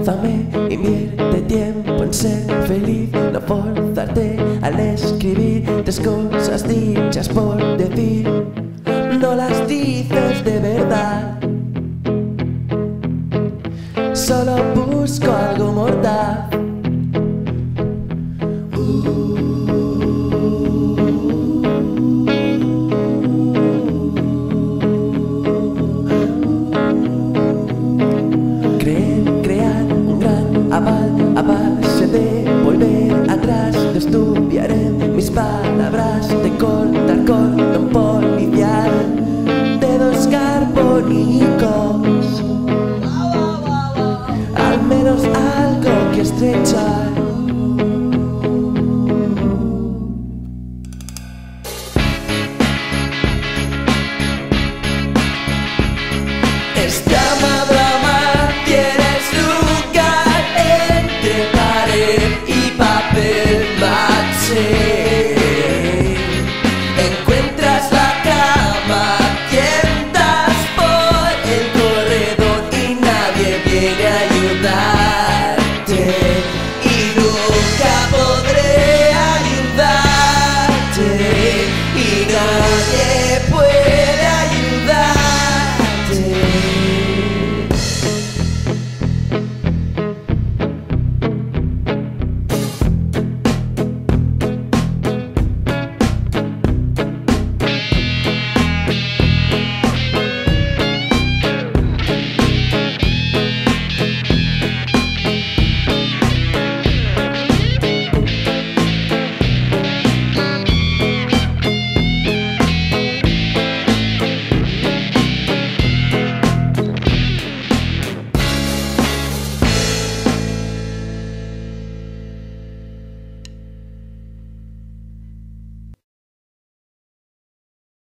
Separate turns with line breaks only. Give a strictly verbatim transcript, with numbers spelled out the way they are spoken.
Esfúrzame, invierte tiempo en ser feliz, no forzarte al escribir tres cosas dichas por decir, no las dices de verdad. Solo busco algo mordaz. A base de volver atrás, de estudiar en mis palabras, de cortar cordón policial, dedos carbónicos, al menos algo que estrechar.